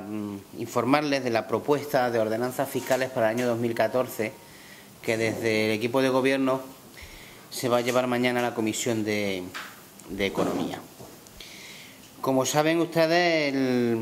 informarles de la propuesta de ordenanzas fiscales para el año 2014 que desde el equipo de gobierno se va a llevar mañana a la Comisión de Economía. Como saben ustedes,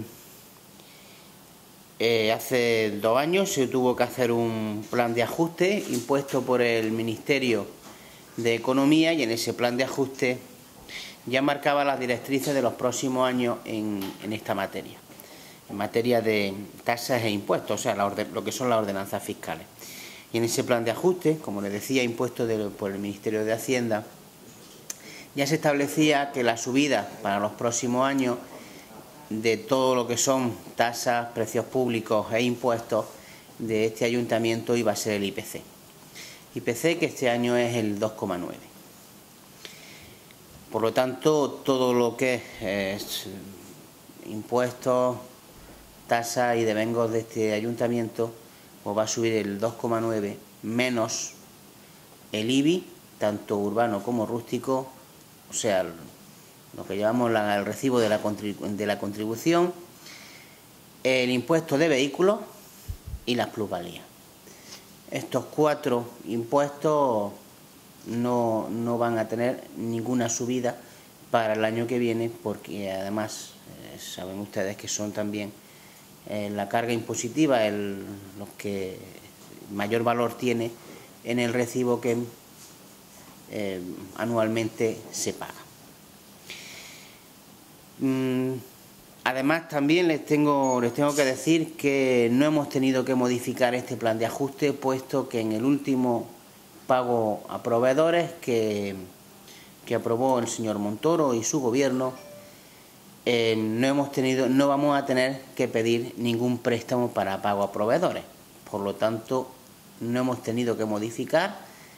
hace 2 años se tuvo que hacer un plan de ajuste impuesto por el Ministerio de Economía, y en ese plan de ajuste ya marcaba las directrices de los próximos años en esta materia, en materia de tasas e impuestos, o sea, lo que son las ordenanzas fiscales. Y en ese plan de ajuste, como les decía, impuesto por el Ministerio de Hacienda, ya se establecía que la subida para los próximos años de todo lo que son tasas, precios públicos e impuestos de este ayuntamiento iba a ser el IPC. IPC que este año es el 2,9. Por lo tanto, todo lo que es impuestos, tasas y devengos de este ayuntamiento pues va a subir el 2,9 menos el IBI, tanto urbano como rústico, o sea, lo que llamamos el recibo de la contribución, el impuesto de vehículos y las plusvalías. Estos 4 impuestos no van a tener ninguna subida para el año que viene, porque además saben ustedes que son también la carga impositiva lo que mayor valor tiene en el recibo que anualmente se paga. Además, también les tengo que decir que no hemos tenido que modificar este plan de ajuste, puesto que en el último pago a proveedores que aprobó el señor Montoro y su gobierno, no vamos a tener que pedir ningún préstamo para pago a proveedores. Por lo tanto, no hemos tenido que modificar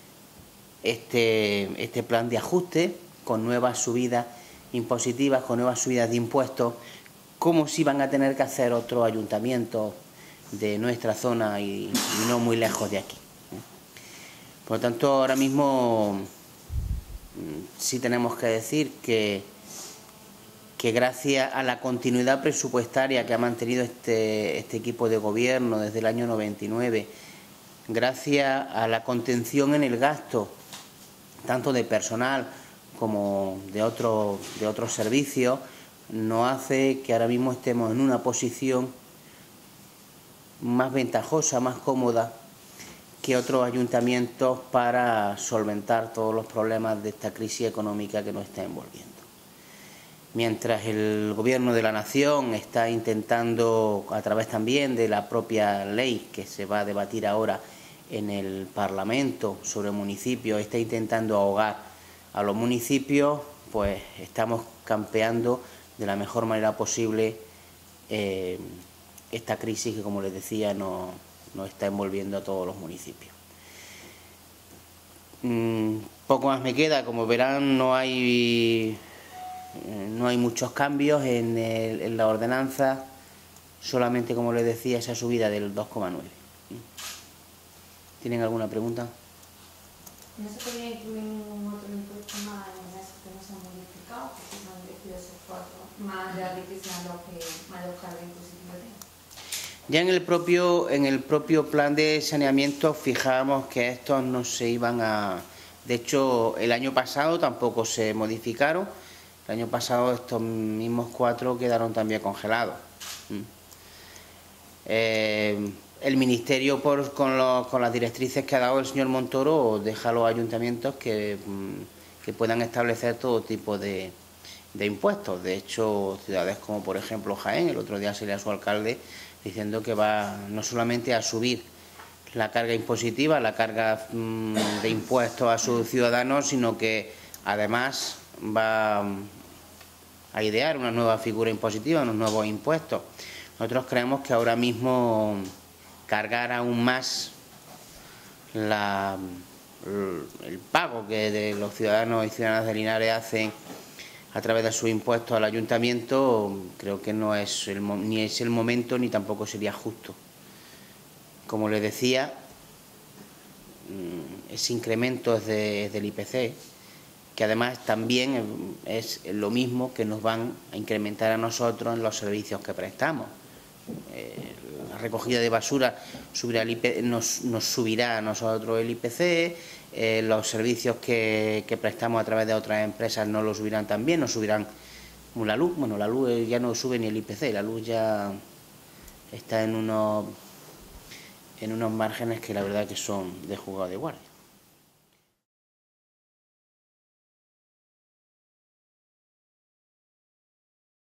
este plan de ajuste con nuevas subidas impositivas, con nuevas subidas de impuestos, como si van a tener que hacer otros ayuntamientos de nuestra zona y no muy lejos de aquí. Por lo tanto, ahora mismo sí tenemos que decir que gracias a la continuidad presupuestaria que ha mantenido este equipo de gobierno desde el año 99, gracias a la contención en el gasto, tanto de personal como de otros servicios, nos hace que ahora mismo estemos en una posición más ventajosa, más cómoda que otros ayuntamientos para solventar todos los problemas de esta crisis económica que nos está envolviendo. Mientras el Gobierno de la Nación está intentando, a través también de la propia ley que se va a debatir ahora en el Parlamento sobre municipios, está intentando ahogar a los municipios, pues estamos campeando de la mejor manera posible esta crisis que, como les decía, nos está envolviendo a todos los municipios. Poco más me queda. Como verán, no hay muchos cambios en la ordenanza, solamente, como les decía, esa subida del 2,9. ¿Tienen alguna pregunta? ¿No se podría incluir ningún otro impuesto más en eso que no se ha modificado? Porque se han elegido esos 4 más de beneficiar más los cargos impositivos. Ya en el propio plan de saneamiento fijamos que estos no se iban a... De hecho, el año pasado tampoco se modificaron. El año pasado estos mismos 4 quedaron también congelados. El Ministerio, con las directrices que ha dado el señor Montoro, deja a los ayuntamientos que puedan establecer todo tipo de impuestos. De hecho, ciudades como, por ejemplo, Jaén, el otro día salía su alcalde diciendo que va no solamente a subir la carga impositiva, la carga de impuestos a sus ciudadanos, sino que además va a idear una nueva figura impositiva, unos nuevos impuestos. Nosotros creemos que ahora mismo cargar aún más el pago que de los ciudadanos y ciudadanas de Linares hacen a través de sus impuestos al ayuntamiento, creo que no es ni es el momento ni tampoco sería justo. Como les decía, ese incremento es del IPC, que además también es lo mismo que nos van a incrementar a nosotros en los servicios que prestamos. la recogida de basura subirá nos subirá a nosotros el IPC, los servicios que prestamos a través de otras empresas no lo subirán también, nos subirán la luz. Bueno, la luz ya no sube ni el IPC, la luz ya está en unos márgenes que la verdad que son de jugado de guardia.